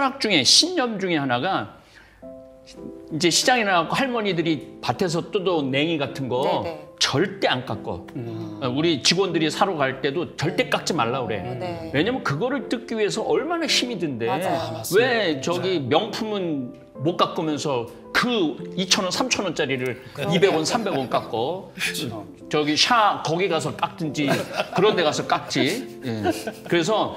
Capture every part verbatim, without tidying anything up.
철학 중에 신념 중에 하나가 이제 시장에 나가고 할머니들이 밭에서 뜯어온 냉이 같은 거 네네. 절대 안 깎어. 음. 우리 직원들이 사러 갈 때도 절대 깎지 말라 그래. 음. 네. 왜냐면 그거를 뜯기 위해서 얼마나 힘이 든대. 맞아요. 왜 저기 명품은 못 깎으면서 그 이천 원, 삼천 원짜리를 이백 원, 삼백 원 깎어. 그렇죠. 저기 샤 거기 가서 깎든지 그런 데 가서 깎지. 예. 그래서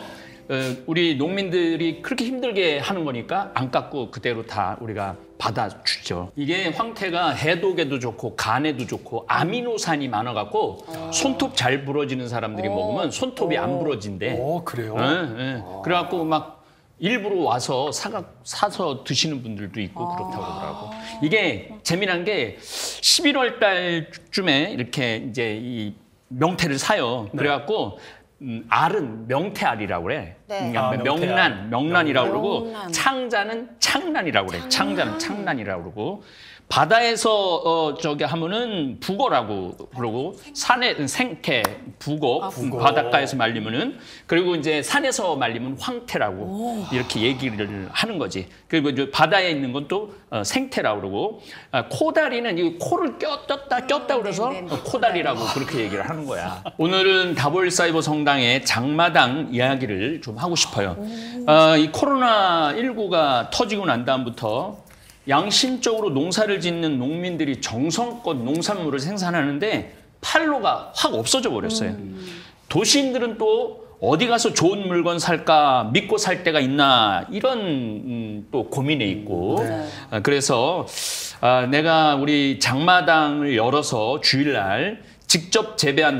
우리 농민들이 그렇게 힘들게 하는 거니까 안 깎고 그대로 다 우리가 받아주죠. 이게 황태가 해독에도 좋고 간에도 좋고 아미노산이 많아갖고 아. 손톱 잘 부러지는 사람들이 오. 먹으면 손톱이 오. 안 부러진대. 오, 그래요? 네, 네. 아. 그래갖고 막 일부러 와서 사가, 사서 드시는 분들도 있고 아. 그렇다고 하더라고. 이게 재미난 게 십일월 달쯤에 이렇게 이제 이 명태를 사요. 네. 그래갖고 음, 알은 명태알이라고 그래. 네. 아, 명란, 명란이라고 그러고 명란. 창자는 창란이라고 그래. 창자는 창란이라고 그러고 바다에서 어, 저기 하면은 북어라고 그러고 산에 생태, 북어, 아, 북어. 바닷가에서 말리면은 그리고 이제 산에서 말리면 황태라고 오. 이렇게 얘기를 하는 거지. 그리고 이제 바다에 있는 건 또 어, 생태라고 그러고 아, 코다리는 이 코를 꼈다 꼈다 그래서 음, 어, 코다리라고 그렇게 얘기를 하는 거야. 오늘은 다볼사이버 성당의 장마당 이야기를 좀 하고 싶어요. 어, 이 코로나 십구가 터지고 난 다음부터 양심적으로 농사를 짓는 농민들이 정성껏 농산물을 생산하는데 판로가 확 없어져 버렸어요. 음. 도시인들은 또 어디 가서 좋은 물건 살까 믿고 살 데가 있나 이런 음, 또 고민에 있고 네. 아, 그래서 아, 내가 우리 장마당을 열어서 주일날 직접 재배한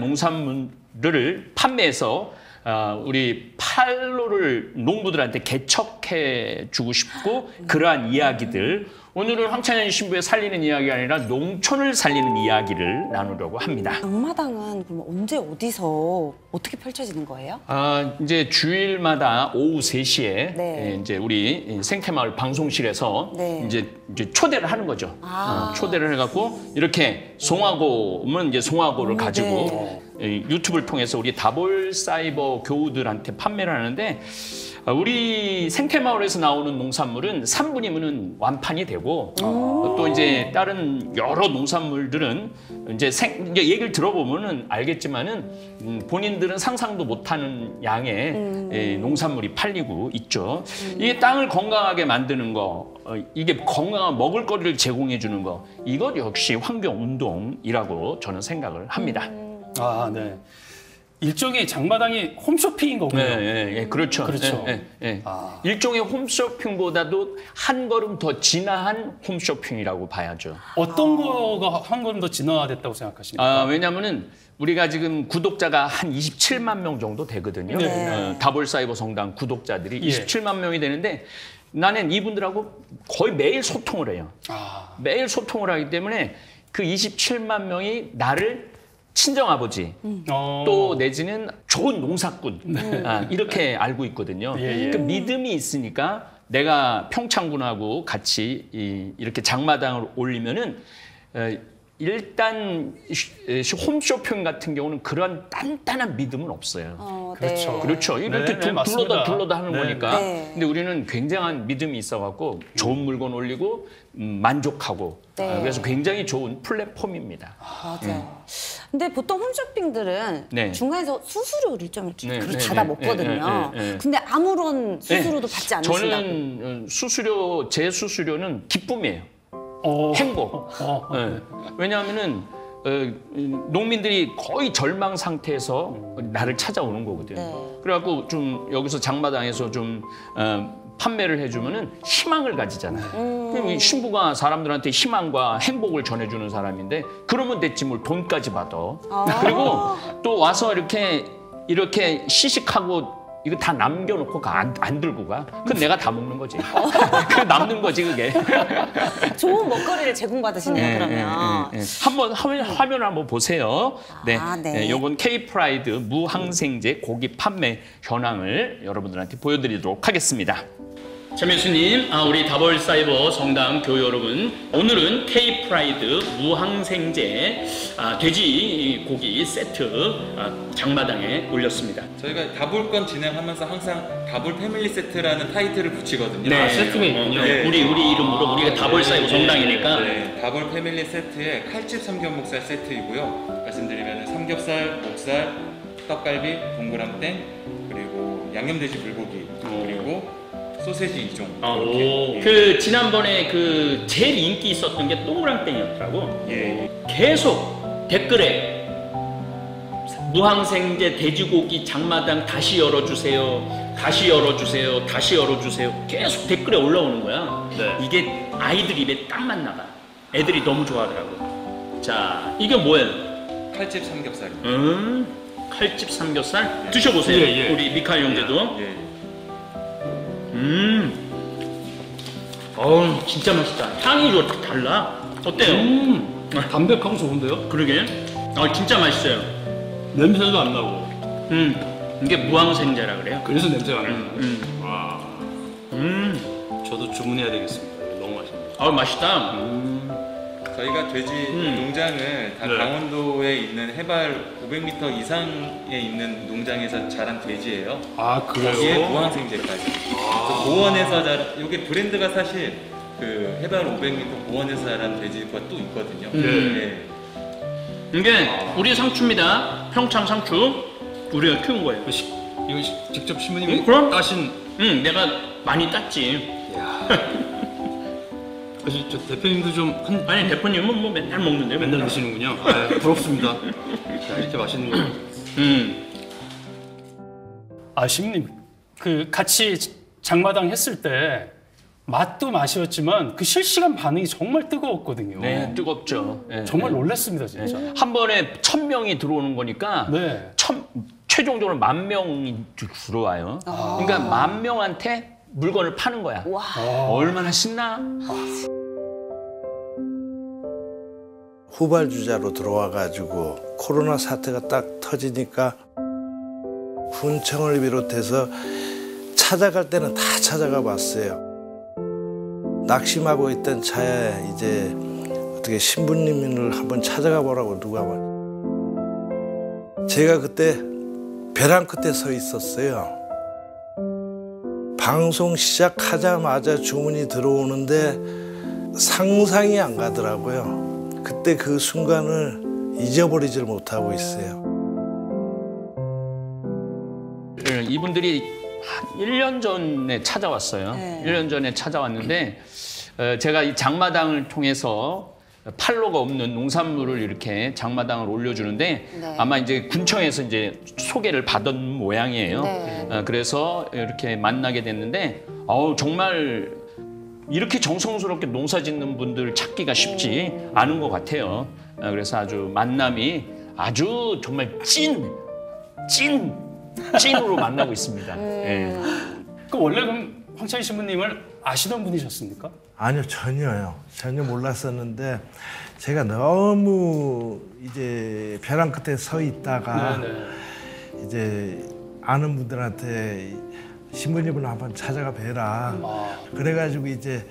농산물을 판매해서 어, 우리 판로를 농부들한테 개척해 주고 싶고 그러한 이야기들 오늘은 황찬현 신부의 살리는 이야기가 아니라 농촌을 살리는 이야기를 나누려고 합니다. 장마당은 그럼 언제 어디서 어떻게 펼쳐지는 거예요? 아, 이제 주일마다 오후 세 시에 네. 이제 우리 생태마을 방송실에서 네. 이제, 이제 초대를 하는 거죠. 아. 어, 초대를 해갖고 이렇게 송화고면 이제 송화고를 오, 가지고 네. 유튜브를 통해서 우리 다볼사이버 교우들한테 판매를 하는데 우리 생태마을에서 나오는 농산물은 삼 분이면 완판이 되고 또 이제 다른 여러 농산물들은 이제, 생, 이제 얘기를 들어보면은 알겠지만은 음, 본인들은 상상도 못하는 양의 음. 예, 농산물이 팔리고 있죠. 음. 이게 땅을 건강하게 만드는 거, 어, 이게 건강한 먹을거리를 제공해 주는 거, 이것 역시 환경운동이라고 저는 생각을 합니다. 음. 아, 네. 일종의 장마당이 홈쇼핑인 거군요. 네, 네, 네, 그렇죠. 그렇죠. 네, 네, 네. 아. 일종의 홈쇼핑보다도 한 걸음 더 진화한 홈쇼핑이라고 봐야죠. 어떤 아. 거가 한 걸음 더 진화됐다고 생각하십니까? 아, 왜냐하면은 우리가 지금 구독자가 한 이십칠만 명 정도 되거든요. 네. 어, 다볼사이버 성당 구독자들이 예. 이십칠만 명이 되는데 나는 이분들하고 거의 매일 소통을 해요. 아. 매일 소통을 하기 때문에 그 이십칠만 명이 나를 친정아버지 음. 또 내지는 좋은 농사꾼 네. 아, 이렇게 알고 있거든요. 예, 예. 그 믿음이 있으니까 내가 평창군하고 같이 이, 이렇게 장마당을 올리면은 에, 일단 홈쇼핑 같은 경우는 그런 단단한 믿음은 없어요. 어, 그렇죠. 네. 그렇죠. 이렇게 네, 두, 네, 둘러다 둘러다 하는 네, 거니까. 네. 근데 우리는 굉장한 믿음이 있어갖고 좋은 물건 올리고 음, 만족하고 네. 아, 그래서 굉장히 좋은 플랫폼입니다. 맞아요. 음. 근데 보통 홈쇼핑들은 네. 중간에서 수수료를 좀 이렇게 네, 그렇게 네, 받아 네, 먹거든요. 네, 네, 네. 근데 아무런 수수료도 네. 받지 않으신다고. 저는 수수료, 제 수수료는 기쁨이에요. 어. 행복. 어. 네. 왜냐하면은 어, 농민들이 거의 절망 상태에서 나를 찾아오는 거거든요. 네. 그래갖고 좀 여기서 장마당에서 좀 어, 판매를 해주면은 희망을 가지잖아요. 음. 그럼 이 신부가 사람들한테 희망과 행복을 전해주는 사람인데 그러면 됐지 뭘 돈까지 받아. 아. 그리고 또 와서 이렇게 이렇게 시식하고 이거 다 남겨놓고 가, 안, 안 들고 가. 그건 내가 다 먹는 거지. 그 남는 거지 그게. 좋은 먹거리를 제공받으시네요. 네, 그러면. 네, 네, 네. 한번 화면, 화면 한번 보세요. 네, 아, 네. 네, 요건 K-프라이드 무항생제 고기 판매 현황을 여러분들한테 보여드리도록 하겠습니다. 최민수님, 아, 우리 다벌사이버 성당 교회 여러분, 오늘은 K-프라이드 무항생제 아, 돼지고기 세트 아, 장마당에 올렸습니다. 저희가 다볼건 진행하면서 항상 다볼 패밀리 세트라는 타이틀을 붙이거든요. 네, 아, 세트가 있군요. 네, 우리 우리 이름으로 우리가 다벌사이버 성당이니까. 네, 다볼 패밀리 세트에 칼집 삼겹 목살 세트이고요. 말씀드리면 삼겹살, 목살, 떡갈비, 동그랑땡, 그리고 양념돼지 불고기, 그리고 소세지 이 종. 어, 이렇게. 예. 그 지난번에 그 제일 인기 있었던 게 동그랑땡이었더라고. 예. 계속 댓글에 무항생제 돼지고기 장마당 다시 열어주세요. 다시 열어주세요. 다시 열어주세요. 계속 댓글에 올라오는 거야. 네. 이게 아이들 입에 딱 맞나가. 애들이 너무 좋아하더라고. 자, 이게 뭐예요? 칼집 삼겹살입니다. 음, 칼집 삼겹살 드셔보세요. 예, 예. 우리 미카엘 형제도. 예. 음, 어우 진짜 맛있다. 향이 좀 딱 달라. 어때요? 음, 담백하고 좋은데요? 그러게. 어 진짜 맛있어요. 냄새도 안 나고. 음, 이게 무항생제라 그래요. 그래서 냄새가 안 나요. 음, 와, 음, 저도 주문해야 되겠습니다. 너무 맛있네요. 어 맛있다. 저희가 돼지 음. 농장을 다 네. 강원도에 있는 해발 오백 미터 이상에 있는 농장에서 자란 돼지예요. 아, 거기에 그래요? 무항생제까지. 그래서 고원에서 자란, 이게 브랜드가 사실 그 해발 오백 미터 고원에서 자란 돼지가 또 있거든요. 음. 네. 이게 우리 상추입니다. 평창 상추. 우리가 키운 거예요. 이거, 시, 이거 시, 직접 신부님이 음, 그럼? 따신. 응, 내가 많이 땄지. 이야. 그래서 저 대표님도 좀 한, 아니 대표님은 뭐 맨날 먹는데 맨날 드시는군요. 아, 부럽습니다. 자, 이렇게 맛있는 거. 음, 아, 신부님, 그 같이 장마당 했을 때 맛도 맛이었지만 그 실시간 반응이 정말 뜨거웠거든요. 네, 뜨겁죠. 네, 정말 네. 놀랐습니다, 진짜. 한 번에 천 명이 들어오는 거니까 네. 천, 최종적으로 만 명이 들어와요. 그러니까 만 명한테 물건을 파는 거야. 와. 얼마나 신나? 후발주자로 들어와가지고 코로나 사태가 딱 터지니까 군청을 비롯해서 찾아갈 때는 다 찾아가 봤어요. 낙심하고 있던 차에 이제 어떻게 신부님을 한번 찾아가 보라고 누가 말. 제가 그때 벼랑 끝에 서 있었어요. 방송 시작하자마자 주문이 들어오는데 상상이 안 가더라고요. 그때 그 순간을 잊어버리질 못하고 있어요. 이분들이 한 일 년 전에 찾아왔어요. 네. 일 년 전에 찾아왔는데 어, 제가 이 장마당을 통해서 팔로가 없는 농산물을 이렇게 장마당을 올려주는데 네. 아마 이제 군청에서 이제 소개를 받은 모양이에요. 네. 어, 그래서 이렇게 만나게 됐는데 어우, 정말 이렇게 정성스럽게 농사 짓는 분들 찾기가 쉽지 않은 것 같아요. 어, 그래서 아주 만남이 아주 정말 찐, 찐, 찐으로 만나고 있습니다. 예. 그 원래 그럼 황찬희 신부님을 아시던 분이셨습니까? 아니요, 전혀요. 전혀 몰랐었는데 제가 너무 이제 벼랑 끝에 서 있다가 네네. 이제 아는 분들한테 신부님을 한번 찾아가 뵈라. 그래가지고 이제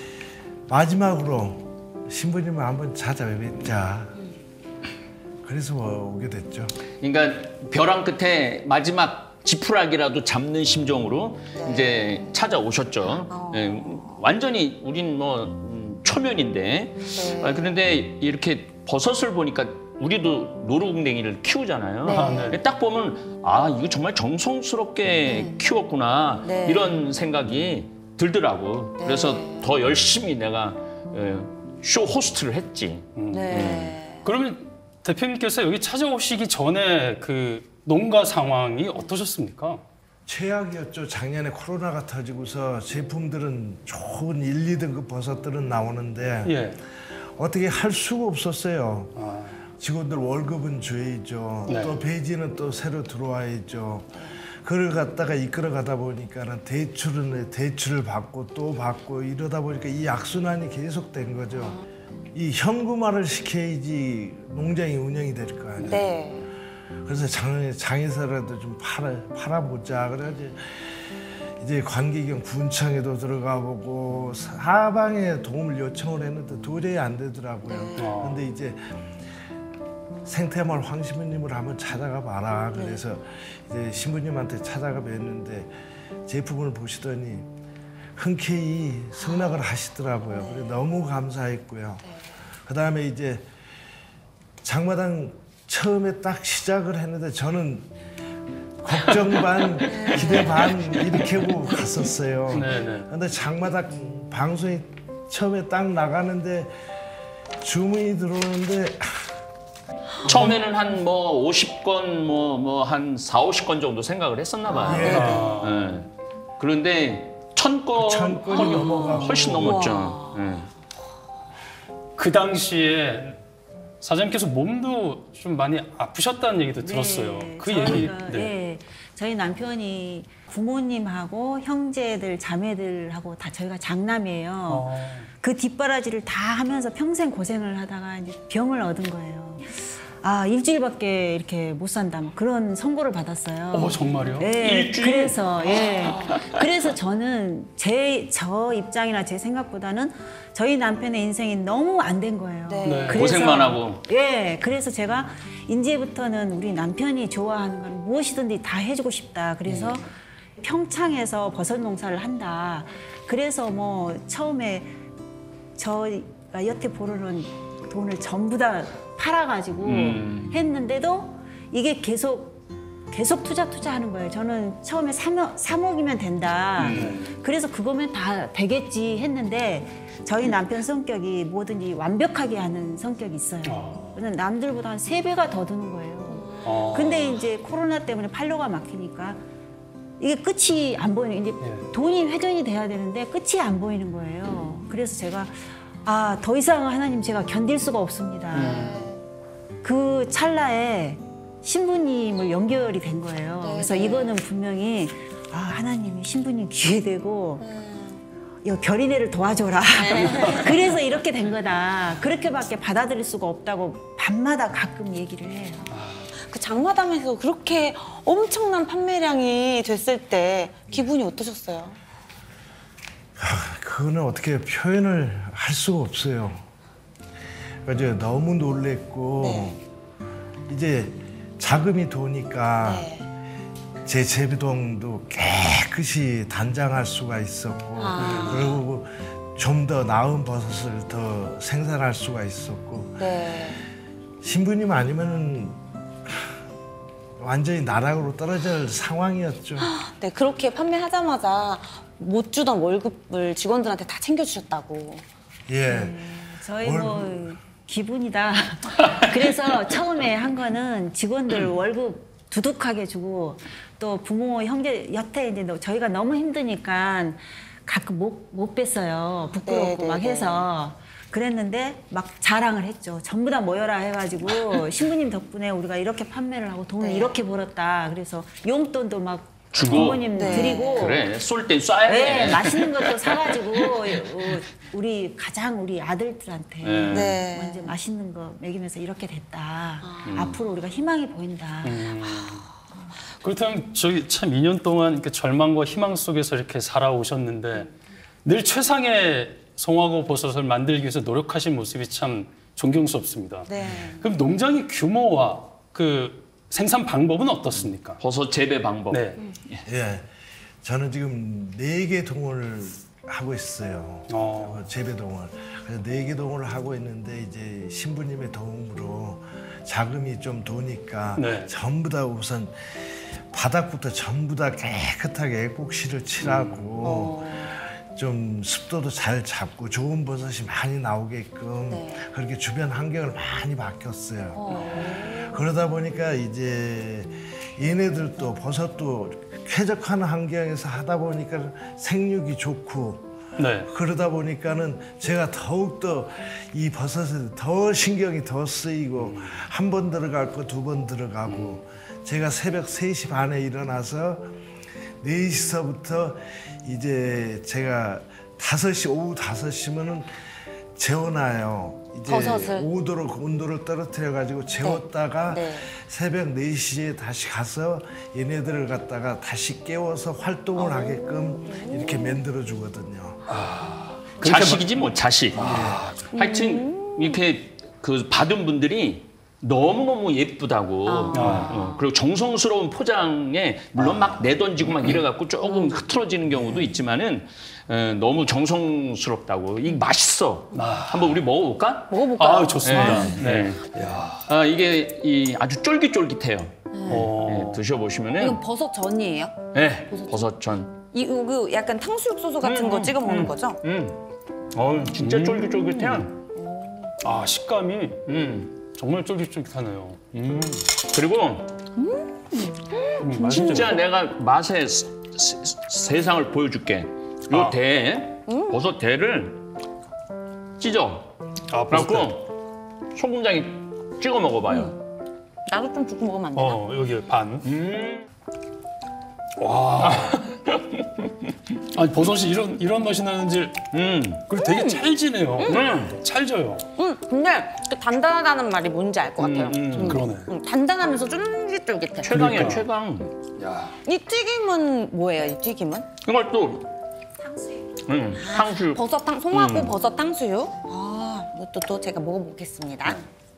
마지막으로 신부님을 한번 찾아뵙자. 그래서 뭐 오게 됐죠. 그러니까 벼랑 끝에 마지막 지푸라기라도 잡는 심정으로 이제 찾아오셨죠. 예, 완전히 우린 뭐 음, 초면인데 아, 그런데 이렇게 버섯을 보니까 우리도 노루궁뎅이를 키우잖아요. 네. 아, 네. 딱 보면 아 이거 정말 정성스럽게 키웠구나 네. 이런 생각이 들더라고. 네. 그래서 더 열심히 내가 예, 쇼 호스트를 했지. 네. 그러면 대표님께서 여기 찾아오시기 전에 그 농가 상황이 어떠셨습니까? 최악이었죠. 작년에 코로나가 터지고서 제품들은 좋은 일, 이 등급 버섯들은 나오는데 예. 어떻게 할 수가 없었어요. 아, 직원들 월급은 줘야죠. 네. 또 배지는 또 새로 들어와야죠. 그걸 갖다가 이끌어 가다 보니까는 대출은 대출을 받고 또 받고 이러다 보니까 이 악순환이 계속된 거죠. 이 현금화를 시켜야지 농장이 운영이 될 거 아니에요. 네. 그래서 장, 장에서라도 좀 팔아, 팔아보자. 그래야지 이제 관계경 군청에도 들어가 보고 사방에 도움을 요청을 했는데 도저히 안 되더라고요. 어. 근데 이제 생태마을 황 신부님을 한번 찾아가 봐라. 그래서 이제 신부님한테 찾아가 뵀는데 제품을 보시더니 흔쾌히 승낙을 하시더라고요. 그래서 너무 감사했고요. 그 다음에 이제 장마당 처음에 딱 시작을 했는데 저는 걱정 반 기대 반 이렇게 하고 갔었어요. 네네. 근데 장마당 방송이 처음에 딱 나가는데 주문이 들어오는데 처음에는 한 뭐 오십 건 뭐 뭐 한 사오십 건 정도 생각을 했었나 봐요. 예. 아. 예. 그런데 천 건, 천 건이 넘어가고. 훨씬 넘었죠. 예. 그 당시에 사장님께서 몸도 좀 많이 아프셨다는 얘기도 들었어요. 네, 그 저희가, 얘기. 네. 저희 남편이 부모님하고 형제들, 자매들하고 다 저희가 장남이에요. 어. 그 뒷바라지를 다 하면서 평생 고생을 하다가 이제 병을 얻은 거예요. 아, 일주일밖에 이렇게 못 산다. 뭐 그런 선고를 받았어요. 어, 정말요? 예. 일주일? 그래서 예. 그래서 저는 제 저 입장이나 제 생각보다는 저희 남편의 인생이 너무 안 된 거예요. 네. 네. 그래서- 고생만 하고. 예. 그래서 제가 이제부터는 우리 남편이 좋아하는 건 무엇이든지 다 해주고 싶다. 그래서 평창에서 버섯 농사를 한다. 그래서 뭐 처음에 저희가 여태 보르는 돈을 전부 다 팔아가지고 음. 했는데도 이게 계속 계속 투자 투자하는 거예요. 저는 처음에 삼억, 삼억이면 된다. 그래서 그거면 다 되겠지 했는데 저희 남편 성격이 뭐든지 완벽하게 하는 성격이 있어요. 그래서 남들보다 한 세 배가 더 드는 거예요. 어. 근데 이제 코로나 때문에 판로가 막히니까 이게 끝이 안 보이는, 이제 네. 돈이 회전이 돼야 되는데 끝이 안 보이는 거예요. 그래서 제가 아, 더 이상 하나님 제가 견딜 수가 없습니다. 그 찰나에 신부님을 연결이 된 거예요. 네, 그래서 네. 이거는 분명히 아, 하나님이 신부님 귀에 대고 이 별이네를 도와줘라. 그래서 이렇게 된 거다. 그렇게밖에 받아들일 수가 없다고 밤마다 가끔 얘기를 해요. 그 장마당에서 그렇게 엄청난 판매량이 됐을 때 기분이 어떠셨어요? 그거는 어떻게 표현을 할 수가 없어요. 그러니까 이제 너무 놀랬고 네. 이제 자금이 도니까 네. 제 제비동도 깨끗이 단장할 수가 있었고 아. 그리고 좀 더 나은 버섯을 더 생산할 수가 있었고 네. 신부님 아니면은 완전히 나락으로 떨어질 상황이었죠. 네, 그렇게 판매하자마자 못 주던 월급을 직원들한테 다 챙겨주셨다고. 예. 저희 뭐 기분이다. 그래서 처음에 한 거는 직원들 월급 두둑하게 주고 또 부모 형제 여태 이제 저희가 너무 힘드니까 가끔 못, 못 뺐어요. 부끄럽고 네, 막 네, 해서 그랬는데 막 자랑을 했죠. 전부 다 모여라 해가지고 신부님 덕분에 우리가 이렇게 판매를 하고 돈을 네. 이렇게 벌었다. 그래서 용돈도 막 주고. 부모님 네. 드리고 그래, 쏠 땐 쏴야 돼. 네, 맛있는 것도 사가지고 어, 우리 가장 우리 아들들한테 네. 네. 먼저 맛있는 거 먹이면서 이렇게 됐다. 앞으로 우리가 희망이 보인다. 그렇다면 저희 참 이 년 동안 이렇게 절망과 희망 속에서 이렇게 살아오셨는데 늘 최상의 송화고 버섯을 만들기 위해서 노력하신 모습이 참 존경스럽습니다. 네. 그럼 농장의 규모와 그 생산 방법은 어떻습니까? 버섯 재배 방법. 네. 예. 저는 지금 네 개 동을 하고 있어요. 어. 어, 재배동을. 그래서 네 개 동을 하고 있는데 이제 신부님의 도움으로 자금이 좀 도니까 네. 전부 다 우선 바닥부터 전부 다 깨끗하게 애국시를 칠하고 좀 습도도 잘 잡고 좋은 버섯이 많이 나오게끔 네. 그렇게 주변 환경을 많이 바뀌었어요. 그러다 보니까 이제 얘네들도 버섯도 쾌적한 환경에서 하다 보니까 생육이 좋고 네. 그러다 보니까는 제가 더욱더 이 버섯에 더 신경이 더 쓰이고 한 번 들어갈 거 두 번 들어가고 제가 새벽 세 시 반에 일어나서 네 시서부터 이제 제가 다섯 시 오후 다섯 시면은 재워놔요. 이제 버섯을. 오 도로 온도를 떨어뜨려 가지고 재웠다가 네. 새벽 네 시에 다시 가서 얘네들을 갖다가 다시 깨워서 활동을 하게끔 이렇게 만들어 주거든요. 자식이지 뭐 자식. 하여튼 이렇게 그 받은 분들이 너무너무 예쁘다고 어, 그리고 정성스러운 포장에 물론 막 내던지고 막 이래갖고 조금 흐트러지는 경우도 있지만은 어, 너무 정성스럽다고 이 맛있어. 한번 우리 먹어볼까? 먹어볼까요? 아, 좋습니다. 네. 아, 이게 이 아주 쫄깃쫄깃해요. 어. 네, 드셔보시면은 이건 버섯 전이에요? 네, 버섯전. 이 이거 약간 탕수육 소스 같은 거 찍어 먹는 거죠? 음, 어, 진짜 쫄깃쫄깃해요. 아, 식감이 음. 정말 쫄깃쫄깃하네요. 그리고 음, 진짜 내가 맛의 세- 세- 세상을 보여줄게. 요 아. 대, 버섯 대를 찢어. 아, 버섯 대. 그래갖고 소금장에 찍어 먹어봐요. 나도 좀 붓고 먹으면 안 되나? 어, 여기 반. 음. 아니, 버섯이 이런 이런 맛이 나는지 음. 그리고 되게 찰지네요. 음. 찰져요. 음, 근데 그 단단하다는 말이 뭔지 알 것 같아요. 음, 음. 그러네. 음, 단단하면서 쫄깃쫄깃해. 최강이야, 그러니까. 최강. 이 튀김은 뭐예요? 이 튀김은? 이걸 또 탕수육. 응, 탕수육. 버섯탕, 송하고 음. 버섯 탕수육. 아, 이것도 또 제가 먹어보겠습니다.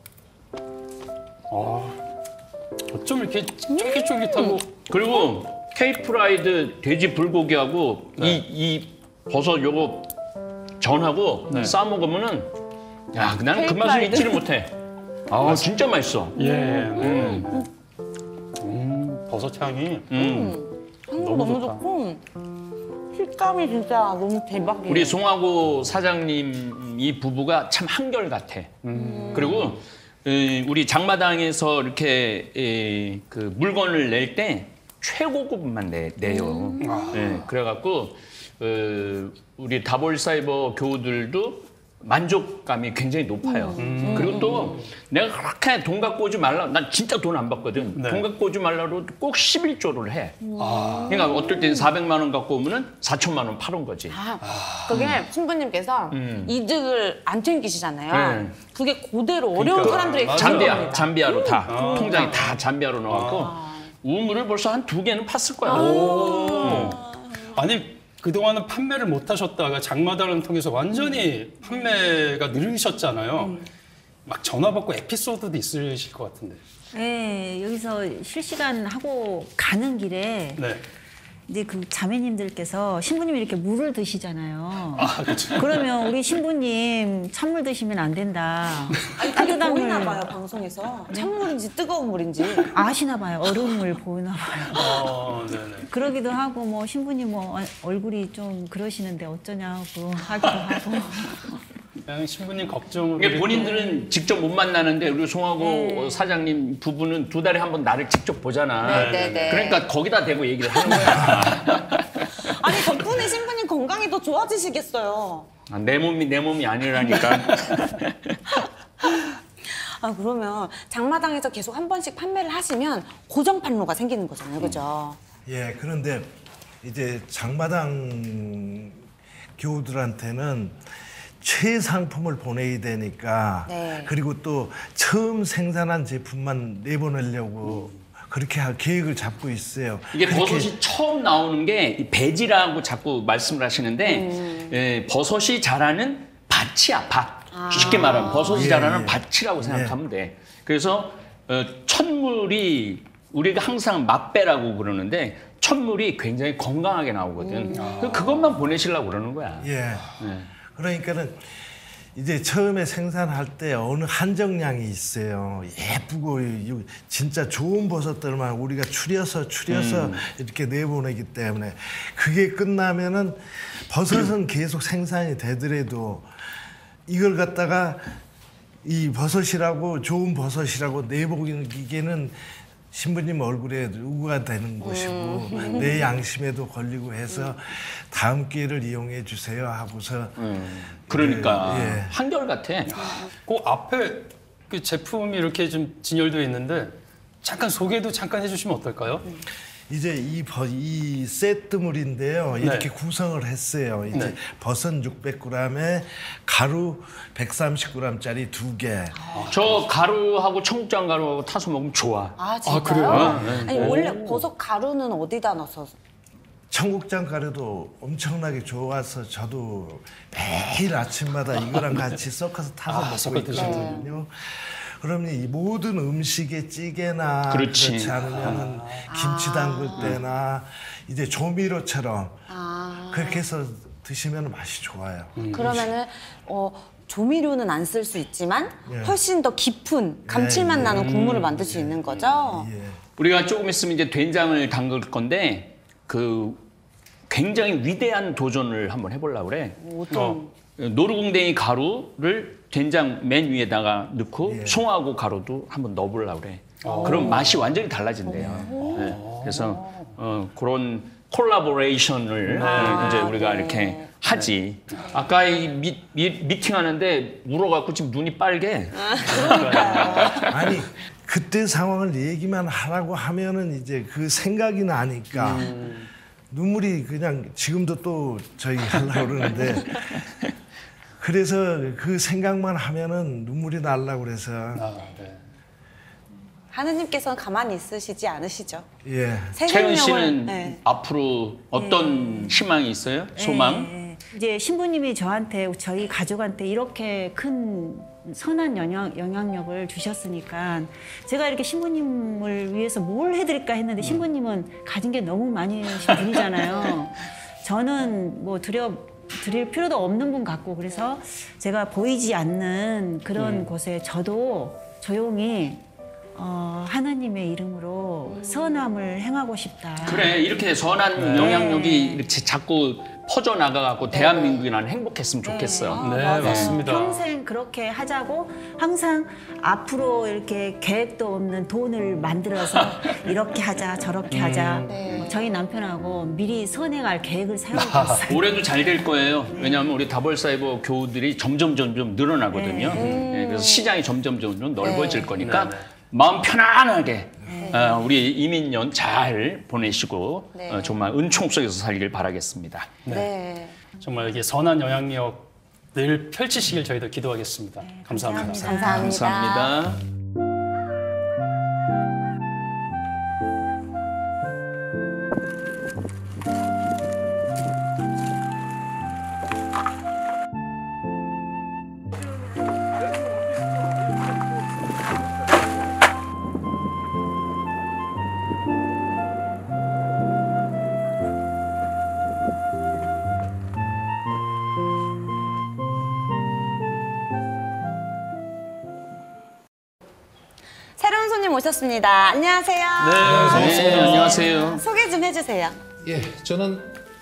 아, 어쩜 이렇게 쫄깃쫄깃하고 그리고 케이프라이드 돼지 불고기하고 이, 이 버섯 요거 전하고 네. 싸 먹으면은 야, 나는 그 맛을 케이프라이드. 잊지를 못해. 아, 진짜 맛있어. 예. 음. 음, 버섯 향이 음. 향도 너무 너무, 좋다. 좋고 식감이 진짜 너무 대박이에요. 우리 송하고 사장님 이 부부가 참 한결같아. 그리고 에, 우리 장마당에서 이렇게 에, 그 물건을 낼 때 최고급만 내, 내요. 예, 그래갖고 어, 우리 다볼사이버 교우들도 만족감이 굉장히 높아요. 그리고 또 내가 그렇게 돈 갖고 오지 말라, 난 진짜 돈 안 받거든. 네. 돈 갖고 오지 말라고 꼭 십일 조를 해. 아, 그러니까 어떨 때는 사백만 원 갖고 오면은 사천만 원 팔은 거지. 아, 그게 신부님께서 음. 이득을 안 챙기시잖아요. 네. 그게 그대로 어려운 그러니까. 사람들이 맞아요. 잠비아, 겁니다. 잠비아로 다 아. 통장에 다 잠비아로 넣어갖고 우물을 벌써 한 두 개는 팠을 거야. 오. 아니 그동안은 판매를 못 하셨다가 장마당을 통해서 완전히 판매가 늘으셨잖아요. 막 전화 받고 에피소드도 있으실 것 같은데. 네, 여기서 실시간 하고 가는 길에 네. 이제 그 자매님들께서 신부님이 이렇게 물을 드시잖아요. 아, 그렇죠. 그러면 우리 신부님 찬물 드시면 안 된다. 아니, 그게 보이나 봐요, 방송에서. 찬물인지 뜨거운 물인지. 아시나 봐요. 얼음물 보이나 봐요. 어, 네네. 그러기도 하고 뭐 신부님 뭐 얼굴이 좀 그러시는데 어쩌냐고 하기도 하고. 그냥 신부님 걱정으로. 이게 본인들은 직접 못 만나는데 우리 송하고 사장님 부부는 두 달에 한 번 나를 직접 보잖아. 네, 네, 네. 그러니까 거기다 대고 얘기를 하는 거야. 아니, 덕분에 신부님 건강이 더 좋아지시겠어요. 아, 내 몸이 내 몸이 아니라니까. 아, 그러면 장마당에서 계속 한 번씩 판매를 하시면 고정 판로가 생기는 거잖아요, 그죠? 예, 그런데 이제 장마당 교우들한테는 최상품을 보내야 되니까 네. 그리고 또 처음 생산한 제품만 내보내려고 그렇게 할 계획을 잡고 있어요. 이게 그렇게- 버섯이 처음 나오는 게이 배지라고 자꾸 말씀을 하시는데 예, 버섯이 자라는 밭이야, 밭. 쉽게 말하면 버섯이 예, 자라는 예. 밭이라고 생각하면 돼. 그래서 어, 첫물이 우리가 항상 맛배라고 그러는데 첫물이 굉장히 건강하게 나오거든. 그래서 그것만 보내시려고 그러는 거야. 예. 네. 그러니까는 이제 처음에 생산할 때 어느 한정량이 있어요. 예쁘고 이- 진짜 좋은 버섯들만 우리가 추려서 추려서 이렇게 내보내기 때문에 그게 끝나면은 버섯은 계속 생산이 되더라도 이걸 갖다가 이 버섯이라고 좋은 버섯이라고 내보기에는 신부님 얼굴에 의구가 되는 것이고 내 양심에도 걸리고 해서 다음 기회를 이용해 주세요 하고서 그러니까 예. 한결같아. 그 앞에 그 제품이 이렇게 좀 진열되어 있는데 잠깐 소개도 잠깐 해주시면 어떨까요? 이제 이, 버, 이 세트물인데요. 이렇게 네. 구성을 했어요. 이제 네. 버섯 육백 그램에 가루 백삼십 그램짜리 두 개. 저 가루하고 청국장 가루하고 타서 먹으면 좋아. 아 진짜요? 그래요? 아니 원래 버섯 가루는 어디다 넣어서? 청국장 가루도 엄청나게 좋아서 저도 매일 아침마다 이거랑 같이 섞어서 타서 아, 먹고 섞어 있거든요. 그러면 이 모든 음식에 찌개나 그렇지. 그렇지 않으면 김치 담글 때나 이제 조미료처럼 아. 그렇게 해서 드시면 맛이 좋아요. 그러면은 어, 조미료는 안 쓸 수 있지만 예. 훨씬 더 깊은 감칠맛 예, 예. 나는 국물을 만들 수 있는 거죠. 예. 우리가 조금 있으면 이제 된장을 담글 건데 그 굉장히 위대한 도전을 한번 해보려고 그래. 어떤 어. 노루궁뎅이 가루를 된장 맨 위에다가 넣고 예. 송하고 가루도 한번 넣어보려고 그래. 그럼 맛이 완전히 달라진대요. 네. 그래서 어, 그런 콜라보레이션을 아, 이제 우리가 네. 이렇게 하지. 아까 이 미, 미, 미팅하는데 울어갖고 지금 눈이 빨개. 아니 그때 상황을 얘기만 하라고 하면은 이제 그 생각이 나니까 눈물이 그냥 지금도 또 저희 하려고 그러는데 그래서 그 생각만 하면은 눈물이 날라고 그래서 아, 네. 하느님께서는 가만히 있으시지 않으시죠? 예. 새 채연 생명을- 씨는 네. 앞으로 어떤 희망이 있어요? 소망? 예, 예. 이제 신부님이 저한테 저희 가족한테 이렇게 큰 선한 영향, 영향력을 주셨으니까 제가 이렇게 신부님을 위해서 뭘 해드릴까 했는데 신부님은 가진 게 너무 많으신 분이잖아요. 저는 뭐 드려 드릴 필요도 없는 분 같고 그래서 제가 보이지 않는 그런 곳에 저도 조용히 어, 하나님의 이름으로 선함을 행하고 싶다. 그래 이렇게 선한 영향력이 이렇게 자꾸 퍼져 나가갖고 대한민국이라는 행복했으면 좋겠어. 네, 맞아요. 맞습니다. 평생 그렇게 하자고 항상 앞으로 이렇게 계획도 없는 돈을 만들어서 이렇게 하자 저렇게 하자 네. 뭐 저희 남편하고 미리 선행할 계획을 세우고 있어요. 올해도 잘 될 거예요. 왜냐하면 우리 다벌사이버 교우들이 점점 점점 늘어나거든요. 네, 그래서 시장이 점점 점점 넓어질 거니까 네, 네. 마음 편안하게 어, 우리 이민년 잘 보내시고 네. 어, 정말 은총 속에서 살기를 바라겠습니다. 네. 정말 이게 선한 영향력 늘 펼치시길 저희도 기도하겠습니다. 감사합니다. 감사합니다. 감사합니다. 감사합니다. 새로운 손님 오셨습니다. 안녕하세요. 네, 안녕하세요. 소개 좀 해주세요. 예, 저는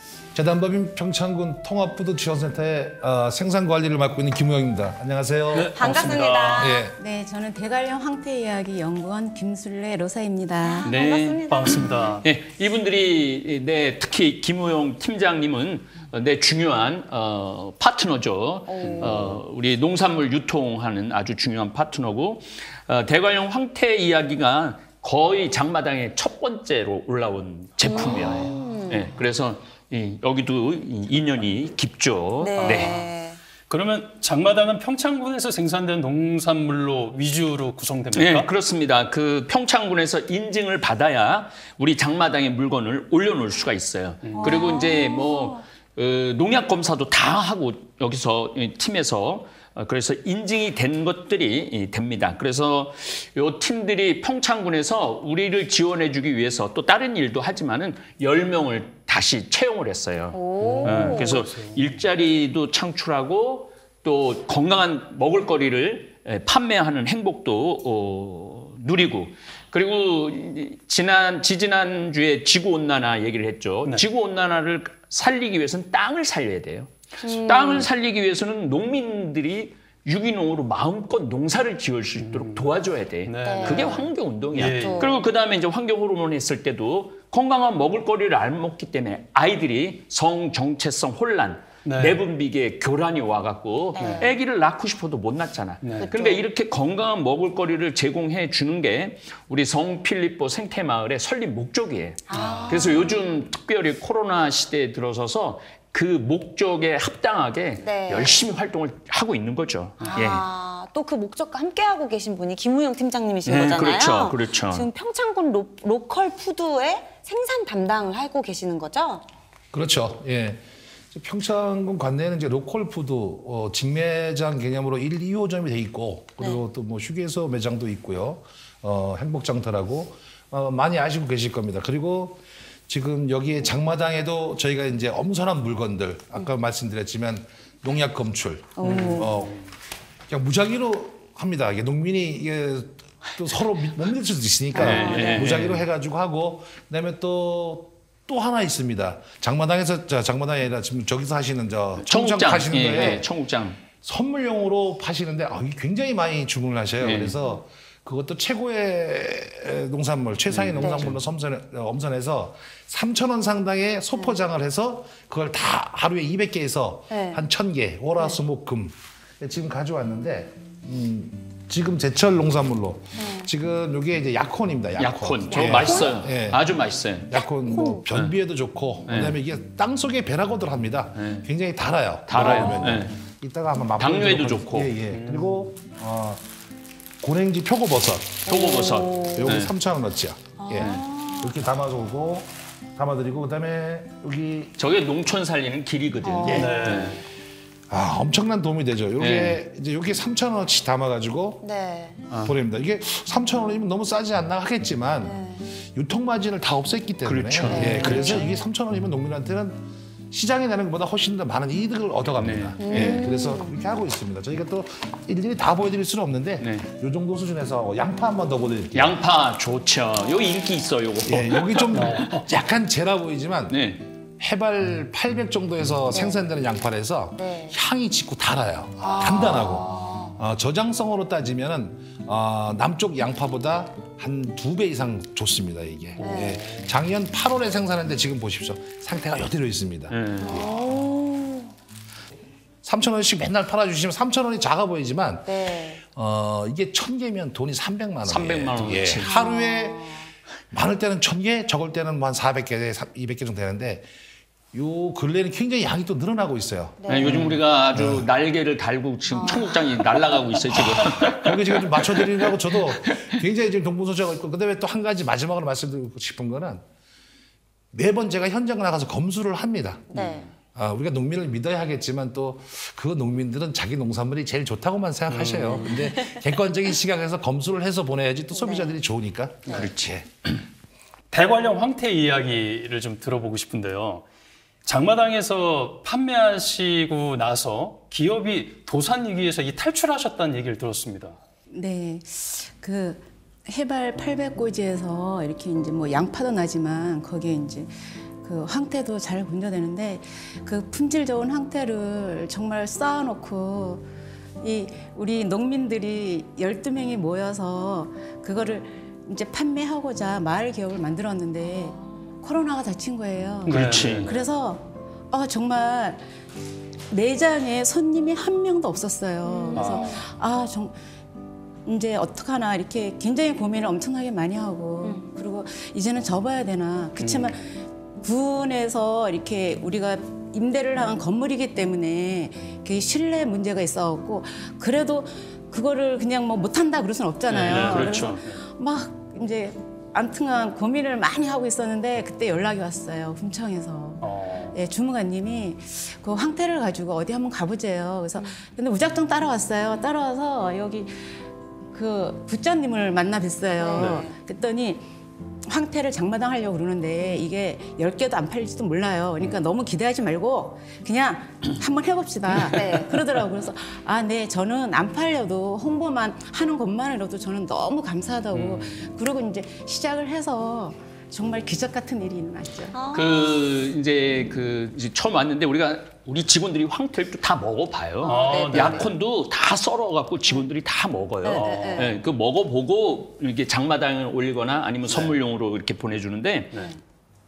재단법인 평창군 통합부도 지원센터의 어, 생산관리를 맡고 있는 김우영입니다. 안녕하세요. 네, 반갑습니다. 예. 네, 저는 대관령 황태이야기 연구원 김술래 로사입니다. 네. 반갑습니다. 반갑습니다. 네, 이분들이 네, 특히 김우용 팀장님은 내 중요한 어, 파트너죠. 어, 우리 농산물 유통하는 아주 중요한 파트너고 어, 대관령 황태 이야기가 거의 장마당의 첫 번째로 올라온 제품이에요. 네, 그래서 이, 여기도 이 인연이 깊죠. 네. 네. 그러면 장마당은 평창군에서 생산된 농산물로 위주로 구성됩니까? 네, 그렇습니다. 그 평창군에서 인증을 받아야 우리 장마당의 물건을 올려놓을 수가 있어요. 그리고 이제 뭐 어, 농약 검사도 다 하고 여기서 이 팀에서 어, 그래서 인증이 된 것들이 이, 됩니다. 그래서 요 팀들이 평창군에서 우리를 지원해주기 위해서 또 다른 일도 하지만은 열 명을 다시 채용을 했어요. 오. 어, 그래서 일자리도 창출하고 또 건강한 먹을거리를 에, 판매하는 행복도 어, 누리고 그리고 이- 지난 지지난 주에 지구 온난화 얘기를 했죠. 네. 지구 온난화를 살리기 위해서는 땅을 살려야 돼요. 땅을 살리기 위해서는 농민들이 유기농으로 마음껏 농사를 지을 수 있도록 도와줘야 돼. 네. 그게 환경 운동이야. 예. 그리고 그 다음에 이제 환경 호르몬 했을 때도 건강한 먹을거리를 안 먹기 때문에 아이들이 성 정체성 혼란, 네. 내분비계 교란이 와갖고 네. 아기를 낳고 싶어도 못 낳잖아. 네. 근데 이렇게 건강한 먹을거리를 제공해 주는 게 우리 성필리포 생태마을의 설립 목적이에요. 아. 그래서 요즘 특별히 코로나 시대에 들어서서 그 목적에 합당하게 네. 열심히 활동을 하고 있는 거죠. 예. 아, 또 그 목적과 함께하고 계신 분이 김우영 팀장님이신 네, 거잖아요. 그렇죠, 그렇죠. 지금 평창군 로, 로컬 푸드의 생산 담당을 하고 계시는 거죠? 그렇죠. 예. 평창군 관내에는 이제 로컬 푸드 어, 직매장 개념으로 일, 이 호점이 돼 있고 그리고 또 뭐 휴게소 매장도 있고요. 어, 행복장터라고 어, 많이 아시고 계실 겁니다. 그리고 지금 여기에 장마당에도 저희가 이제 엄선한 물건들 아까 말씀드렸지만 농약 검출 어, 그냥 무작위로 합니다. 이게 농민이 이게 또 서로 못 믿을 수도 있으니까 네, 네, 무작위로 해가지고 하고 그다음에 또 또 하나 있습니다. 장마당에서 저 장마당이 아니라 지금 저기서 하시는 저 청국장 청국장, 하시는 예, 거에 예, 청국장. 선물용으로 파시는데 아, 이게 굉장히 많이 주문을 하셔요. 네. 그래서 그것도 최고의 농산물, 최상의 농산물로 섬선해, 엄선해서 삼천 원 상당의 소포장을 해서 그걸 다 하루에 이백 개에서 네. 한 천 개, 월화수목금 지금 가져왔는데 음, 지금 제철 농산물로 지금 이게 이제 약혼입니다. 약혼. 약혼. 저거 예. 맛있어요. 예. 아주 맛있어요. 약혼 뭐 변비에도 좋고 네. 그다음에 이게 땅 속에 배라고들 합니다. 네. 굉장히 달아요. 달아요. 먹어보면요. 네. 이따가 한번 맛보도록 당뇨에도 하겠- 좋고. 예, 예. 그리고 어, 고랭지 표고버섯. 표고버섯. 요거 네. 삼천 원어치야. 예. 이렇게 담아서 오고 담아드리고 그다음에 여기 저게 농촌 살리는 길이거든요. 예. 네. 아 엄청난 도움이 되죠. 요게 네. 이제 요게 삼천 원어치 담아가지고 네. 보냅니다. 이게 삼천 원이면 너무 싸지 않나 하겠지만 네. 유통 마진을 다 없앴기 때문에 그렇죠. 예, 그래서 이게 삼천 원이면 농민한테는 시장에 내는 것보다 훨씬 더 많은 이득을 얻어갑니다. 네. 예, 그래서 이렇게 하고 있습니다. 저희가 또 일일이 다 보여드릴 수는 없는데 네. 이 정도 수준에서 양파 한 번 더 보여드릴게요. 양파 좋죠. 여기 인기 있어, 요거. 예, 여기 좀 약간 재라 보이지만 네. 해발 팔백 정도에서 생산되는 양파라서 네. 향이 짙고 달아요. 단단하고. 어, 저장성으로 따지면은 어, 남쪽 양파보다 한 두 배 이상 좋습니다, 이게. 예. 작년 팔월에 생산했는데 지금 보십시오. 상태가 이대로 있습니다. 네. 삼천 원씩 맨날 팔아주시면 삼천 원이 작아 보이지만 네. 어, 이게 천 개면 돈이 삼백만 원. 삼백만 원 예. 어치. 하루에 많을 때는 천 개, 적을 때는 뭐 한 사백 개, 이백 개 정도 되는데 요 근래는 굉장히 양이 또 늘어나고 있어요. 네, 요즘 우리가 아주 날개를 달고 지금 청국장이 날아가고 있어요, 지금. 여기 제가 좀 맞춰드리려고 저도 굉장히 지금 동분서주하고 있고 그다음에 또 한 가지 마지막으로 말씀드리고 싶은 거는 매번 제가 현장 나가서 검수를 합니다. 네. 아, 우리가 농민을 믿어야 하겠지만 또 그 농민들은 자기 농산물이 제일 좋다고만 생각하셔요. 근데 객관적인 시각에서 검수를 해서 보내야지 또 소비자들이 좋으니까. 그렇지. 대관령 황태 이야기를 좀 들어보고 싶은데요. 장마당에서 판매하시고 나서 기업이 도산위기에서 이 탈출하셨다는 얘기를 들었습니다. 네, 그 해발 팔백 고지에서 이렇게 이제 뭐 양파도 나지만 거기에 이제 그 황태도 잘 분여되는데 그 품질 좋은 황태를 정말 쌓아놓고 이 우리 농민들이 열두 명이 모여서 그거를 이제 판매하고자 마을 기업을 만들었는데 코로나가 닥친 거예요. 그렇지. 그래서 어, 정말 매장에 손님이 한 명도 없었어요. 그래서 아, 정, 이제 어떡하나 이렇게 굉장히 고민을 엄청나게 많이 하고 그리고 이제는 접어야 되나. 그렇지만 군에서 이렇게 우리가 임대를 한 건물이기 때문에 그 신뢰 문제가 있어갖고 그래도 그거를 그냥 뭐 못한다 그럴 순 없잖아요. 네, 그렇죠. 그래서 막 이제 암튼간 고민을 많이 하고 있었는데 그때 연락이 왔어요. 금청에서. 어. 예, 주무관님이 그 황태를 가지고 어디 한번 가보재요. 그래서 근데 무작정 따라왔어요. 따라와서 여기 그 부장님을 만나 뵀어요. 네. 그랬더니 황태를 장마당 하려고 그러는데 이게 열 개도 안 팔릴지도 몰라요. 그러니까 너무 기대하지 말고 그냥 한번 해봅시다. 네. 그러더라고요. 그래서 아, 네, 저는 안 팔려도 홍보만 하는 것만으로도 저는 너무 감사하다고. 그리고 이제 시작을 해서 정말 기적 같은 일이 일어났죠. 그 이제 그 이제 처음 왔는데 우리가 우리 직원들이 황태를 또 다 먹어봐요. 아, 네, 약혼도 다 썰어갖고 직원들이 다 먹어요. 네, 그 먹어보고 이렇게 장마당에 올리거나 아니면 선물용으로 이렇게 보내주는데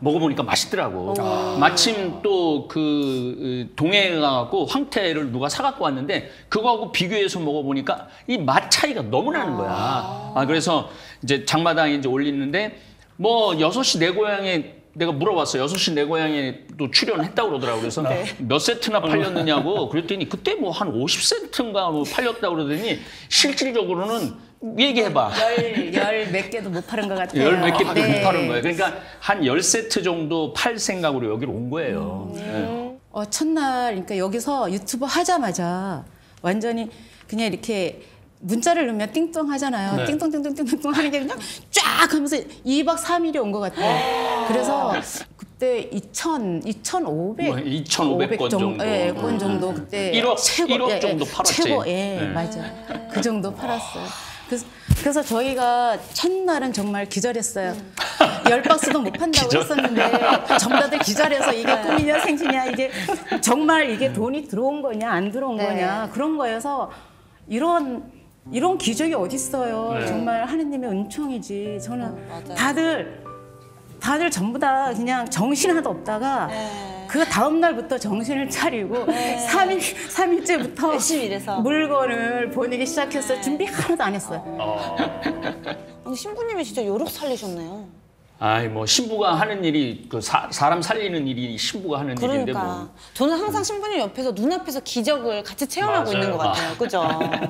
먹어보니까 맛있더라고. 마침 또 그 동해에 가갖고 황태를 누가 사갖고 왔는데 그거하고 비교해서 먹어보니까 이 맛 차이가 너무 나는 거야. 아, 그래서 이제 장마당에 이제 올리는데 뭐 여섯 시 내 고향에 내가 물어봤어요. 여섯 시 내 고향에 또 출연했다고 그러더라고요. 그래서 네. 몇 세트나 팔렸느냐고 그랬더니 그때 뭐 한 오십 세트인가 뭐 팔렸다고 그러더니 실질적으로는 얘기해봐. 열, 열 몇 개도 못 팔은 것 같아요. 열 몇 개도 네. 못 팔은 거예요. 그러니까 한 열 세트 정도 팔 생각으로 여기로 온 거예요. 음. 네. 어, 첫날 그러니까 여기서 유튜브 하자마자 완전히 그냥 이렇게 문자를 넣으면 띵동 하잖아요. 네. 띵동띵동띵동 하는 게 그냥 쫙 하면서 이 박 삼 일이 온 것 같아요. 그래서 그때 이천, 이천오백, 뭐 이천오백 건 정도. 예, 건 정도 그때 일억, 최고, 일억 예, 정도 예, 팔았지. 최고, 예, 네. 맞아요. 그 정도 팔았어요. 그래서, 그래서 저희가 첫날은 정말 기절했어요. 열 박스도 못 판다고 기절? 했었는데 전부 다 기절해서 이게 꿈이냐 생시냐 이게 정말 이게 돈이 들어온 거냐 안 들어온 네. 거냐 그런 거여서 이런 이런 기적이 어딨어요. 네. 정말 하느님의 은총이지. 저는 어, 맞아요. 다들 다들 전부 다 그냥 정신 하나도 없다가 네. 그 다음 날부터 정신을 차리고 삼 일 삼 일째부터 열심히 일해서. 물건을 보내기 시작했어요. 준비 하나도 안 했어요. 어. 아니, 신부님이 진짜 요렇게 살리셨네요. 아이 뭐 신부가 하는 일이 그 사, 사람 살리는 일이 신부가 하는 일인데 그러니까 뭐. 저는 항상 신부님 옆에서 눈앞에서 기적을 같이 체험하고 맞아요. 있는 것 같아요. 그죠?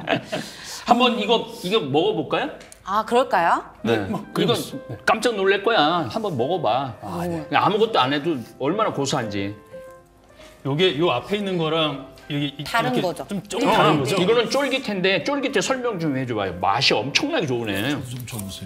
한번 이거 이거 먹어볼까요? 아, 그럴까요? 네. 이거 깜짝 놀랄 거야. 한번 먹어봐. 아, 네. 아무것도 안 해도 얼마나 고소한지. 요게 요 앞에 있는 거랑 여기 이- 다른 이렇게 거죠. 좀 조금 다른 거죠? 이거는 쫄깃한데 쫄깃해 설명 좀 해줘봐요. 맛이 엄청나게 좋으네. 좀 줘보세요.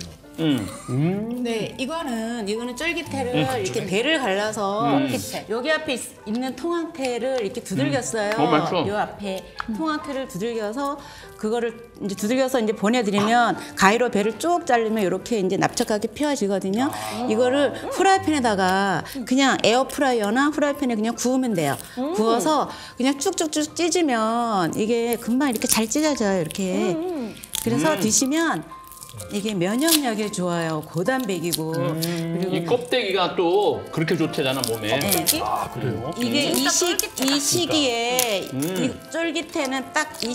음. 네, 이거는 이거는 쫄깃해를 이렇게 배를 갈라서 쫄깃해. 여기 앞에 있, 있는 통황태를 이렇게 두들겼어요. 어, 맛있어. 요 앞에 통황태를 두들겨서 그거를 이제 두들겨서 이제 보내드리면 가위로 배를 쭉 자르면 이렇게 이제 납작하게 펴지거든요. 이거를 프라이팬에다가 그냥 에어프라이어나 프라이팬에 그냥 구우면 돼요. 구워서 그냥 쭉쭉쭉 찢으면 이게 금방 이렇게 잘 찢어져요. 이렇게. 그래서 드시면 이게 면역력에 좋아요. 고단백이고 그리고 이 껍데기가 또 그렇게 좋대잖아 몸에. 아, 그래요? 이게 이, 시, 이 시기에 음. 이 쫄깃해는 딱 이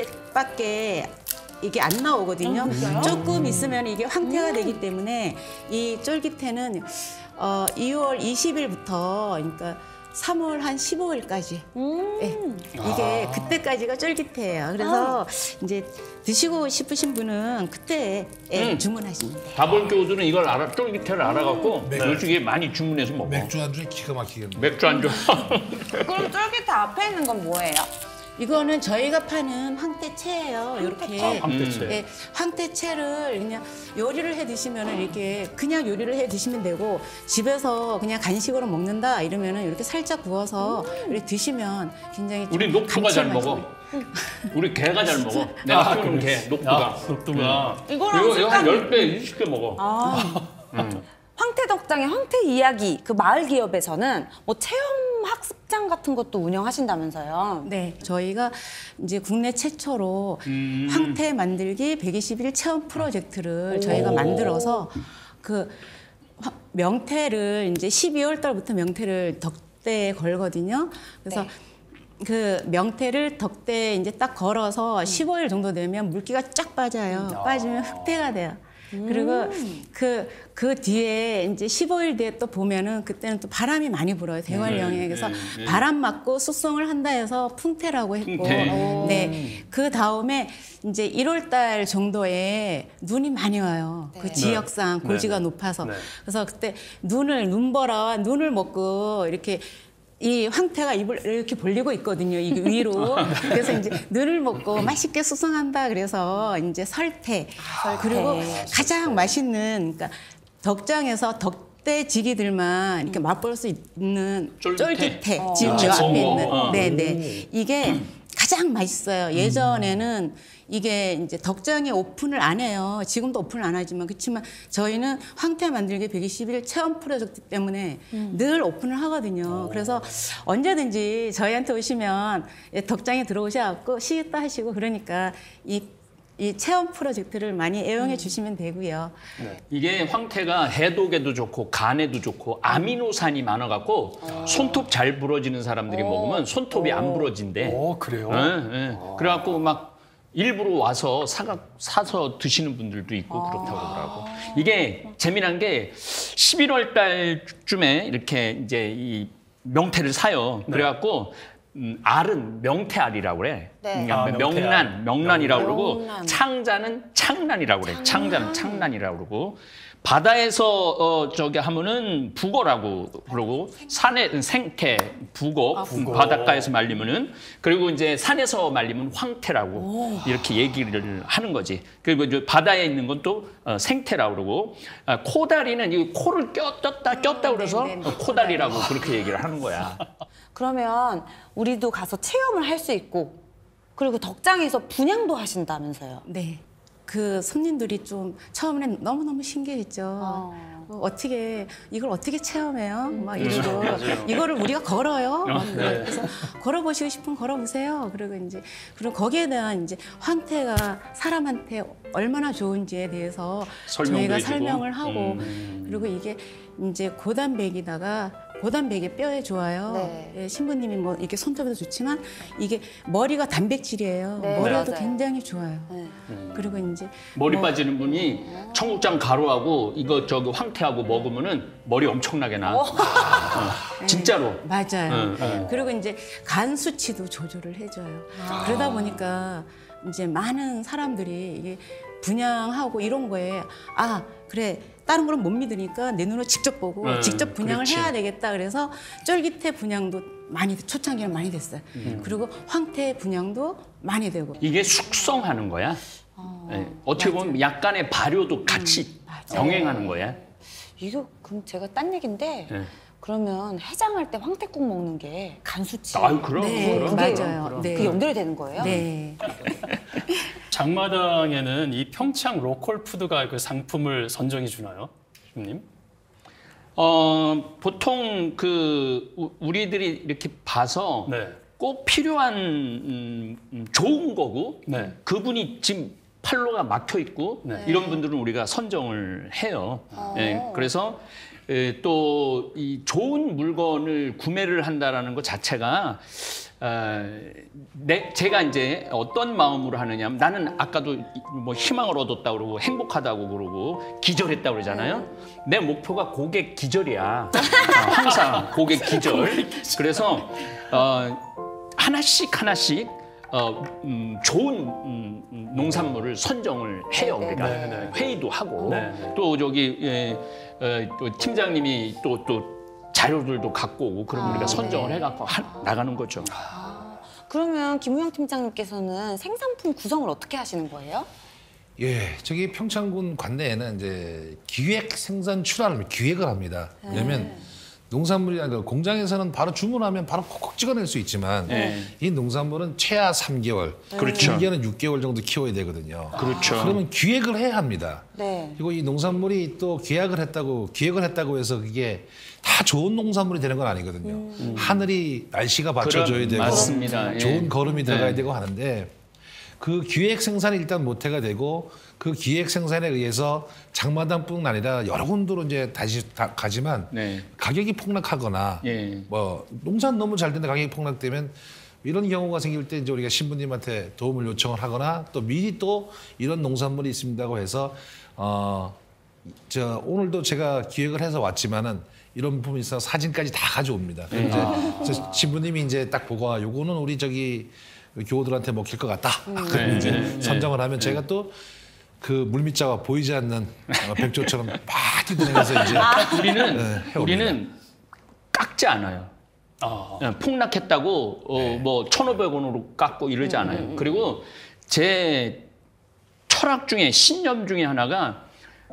시기밖에 이게 안 나오거든요. 조금 있으면 이게 황태가 되기 때문에 이 쫄깃해는 어, 이월 이십일부터 그러니까 삼월 한 십오일까지 네, 이게 그때까지가 쫄깃해요. 그래서 이제 드시고 싶으신 분은 그때 예, 음. 주문하시면 돼요. 다볼교들은 이걸 알아 쫄깃해를 알아갖고 요즘에 많이 주문해서 먹어. 맥주 안주에 기가 막히겠네. 맥주 안주. 그럼 쫄깃해 앞에 있는 건 뭐예요? 이거는 저희가 파는 황태채예요. 이렇게 황태채. 예, 황태채를 그냥 요리를 해 드시면은 이렇게 그냥 요리를 해 드시면 되고 집에서 그냥 간식으로 먹는다 이러면은 이렇게 살짝 구워서 이렇게 드시면 굉장히 좀 우리 녹두가 잘 감칠맛이 먹어. 우리 개가 잘 먹어. 내가 키우는 개 녹두가. 아, 녹두가. 이거랑 이거, 이거 한 색깔이- 열 배, 이십 배 먹어. 아, 황태덕장의 황태 이야기 그 마을 기업에서는 뭐 체험 학습장 같은 것도 운영하신다면서요? 네, 저희가 이제 국내 최초로 황태 만들기 백이십 일 체험 프로젝트를 저희가 만들어서 그 화- 명태를 이제 십이월 달부터 명태를 덕대에 걸거든요. 그래서 네. 그 명태를 덕대에 이제 딱 걸어서 십오일 정도 되면 물기가 쫙 빠져요. 빠지면 흑태가 돼요. 그리고 그, 그 뒤에 이제 십오일 뒤에 또 보면은 그때는 또 바람이 많이 불어요. 대관령에. 그래서 바람 맞고 숙성을 한다 해서 풍태라고 했고. 풍태. 네. 그 다음에 이제 일월 달 정도에 눈이 많이 와요. 그 지역상 고지가 높아서. 네. 그래서 그때 눈을, 눈보라와 눈을 먹고 이렇게 이 황태가 입을 이렇게 벌리고 있거든요. 이게 위로. 그래서 이제 눈을 먹고 맛있게 수성한다. 그래서 이제 설태. 그리고 가장 맛있는 그러니까 덕장에서 덕대지기들만 이렇게 맛볼 수 있는 쫄깃해. 쫄깃해. 지금 요 아, 앞에 어머. 있는. 어. 네네. 이게 가장 맛있어요. 예전에는 이게 이제 덕장에 오픈을 안 해요. 지금도 오픈을 안 하지만 그렇지만 저희는 황태 만들기 백이십 일 체험 프로젝트 때문에 늘 오픈을 하거든요. 그래서 언제든지 저희한테 오시면 덕장에 들어오셔갖고 시겠다 하시고 그러니까 이 이 체험 프로젝트를 많이 애용해 주시면 되고요. 이게 황태가 해독에도 좋고 간에도 좋고 아미노산이 많아갖고 손톱 잘 부러지는 사람들이 먹으면 손톱이 안 부러진대. 오, 그래요? 예, 예. 그래갖고 막 일부러 와서 사가, 사서 드시는 분들도 있고 그렇다고 그러더라고. 이게 재미난 게 십일월 달쯤에 이렇게 이제 이 명태를 사요. 그래갖고 음, 알은 명태알이라고 그래. 네. 그러니까 아, 명란, 명태알. 명란이라고 그러고 명란. 창자는 창란이라고 그래. 창자는 창란이라고 그러고 바다에서 어 저기 하면은 북어라고 그러고 산에 생태, 북어, 북어. 바닷가에서 말리면은 그리고 이제 산에서 말리면 황태라고 이렇게 얘기를 하는 거지. 그리고 이제 바다에 있는 건 또 어, 생태라고 그러고 아, 코다리는 이 코를 꼈다 꼈다 그래서 네, 네. 어, 코다리라고 그렇게 얘기를 하는 거야. 그러면 우리도 가서 체험을 할 수 있고 그리고 덕장에서 분양도 하신다면서요. 네. 그 손님들이 좀 처음에는 너무너무 신기했죠. 어. 어, 어떻게 이걸 어떻게 체험해요? 막 이러고 이거를 우리가 걸어요. 막 그래서 걸어보시고 싶으면 걸어보세요. 그리고 이제 그리고 거기에 대한 이제 황태가 사람한테 얼마나 좋은지에 대해서 설명도 저희가 해주고. 설명을 하고 음. 그리고 이게 이제 고단백이다가 고단백이 뼈에 좋아요. 네. 예, 신부님이 뭐 이렇게 손톱에도 좋지만 이게 머리가 단백질이에요. 네, 머리에도 맞아요. 굉장히 좋아요. 네. 그리고 이제 머리 뭐 빠지는 분이 청국장 가루하고 이거 저기 황태하고 먹으면은 머리 엄청나게 나. 어, 진짜로. 맞아요. 응, 응. 그리고 이제 간 수치도 조절을 해줘요. 그러다 보니까 이제 많은 사람들이 이게 분양하고 이런 거에 아 그래 다른 거는 못 믿으니까 내 눈으로 직접 보고 응, 직접 분양을 그렇지. 해야 되겠다. 그래서 쫄깃해 분양도 많이 초창기는 많이 됐어요. 그리고 황태 분양도 많이 되고. 이게 숙성하는 거야. 예, 어떻게 보면 약간의 발효도 같이 병행하는 거야. 이거 그럼 제가 딴 얘긴데 네. 그러면 해장할 때 황태국 먹는 게 간수치. 아유 그럼 네, 그럼. 맞아요. 네. 그 연결이 되는 거예요? 네. 장마당에는 이 평창 로컬 푸드가 그 상품을 선정해 주나요, 님? 어 보통 그 우- 우리들이 이렇게 봐서 네. 꼭 필요한 음, 음, 좋은 거고 네. 그분이 지금 팔로가 막혀 있고 네. 이런 분들은 우리가 선정을 해요. 예, 그래서 또 이 좋은 물건을 구매를 한다라는 것 자체가 어, 내, 제가 이제 어떤 마음으로 하느냐면 나는 아까도 이- 뭐 희망을 얻었다 그러고 행복하다고 그러고 기절했다 그러잖아요. 내 목표가 고객 기절이야. 어, 항상 고객 기절. 그래서 어, 하나씩 하나씩 어, 음, 좋은 음, 음, 농산물을 선정을 해요 우리가 네, 네. 회의도 하고 네, 네. 또 저기 예, 어, 또 팀장님이 또 또 자료들도 갖고 오고 그럼 아, 우리가 선정을 네. 해갖고 하- 나가는 거죠. 그러면 김우영 팀장님께서는 생산품 구성을 어떻게 하시는 거예요? 예, 저기 평창군 관내에는 이제 기획 생산 출하를 기획을 합니다. 왜냐면 농산물이 아니라 공장에서는 바로 주문하면 바로 콕콕 찍어낼 수 있지만 네. 이 농산물은 최하 삼 개월, 그렇죠. 길게는 육 개월 정도 키워야 되거든요. 그렇죠. 그러면 기획을 해야 합니다. 네. 그리고 이 농산물이 또 계약을 했다고 기획을 했다고 해서 그게 다 좋은 농산물이 되는 건 아니거든요. 하늘이 날씨가 받쳐줘야 그럼, 되고 맞습니다. 예. 좋은 거름이 들어가야 네. 되고 하는데 그 기획 생산이 일단 모태가 되고 그 기획 생산에 의해서 장마당뿐 아니라 여러 군데로 이제 다시 다 가지만 네. 가격이 폭락하거나 예. 뭐 농사는 너무 잘 되는데 가격이 폭락되면 이런 경우가 생길 때 이제 우리가 신부님한테 도움을 요청을 하거나 또 미리 또 이런 농산물이 있습니다고 해서 어 저 오늘도 제가 기획을 해서 왔지만은 이런 부분이 있어서 사진까지 다 가져옵니다. 그럼 이제 저 신부님이 이제 딱 보고 아, 요거는 우리 저기 교우들한테 먹힐 것 같다. 아, 그럼 네, 이제 네, 선정을 하면 제가 또 그 물밑자가 보이지 않는 어, 백조처럼 막 뛰어내면서 이제 우리는 네, 해옵니다. 우리는 깎지 않아요. 아, 그냥 폭락했다고 어, 뭐 천오백 원으로 깎고 이러지 않아요. 그리고 제 철학 중에 신념 중에 하나가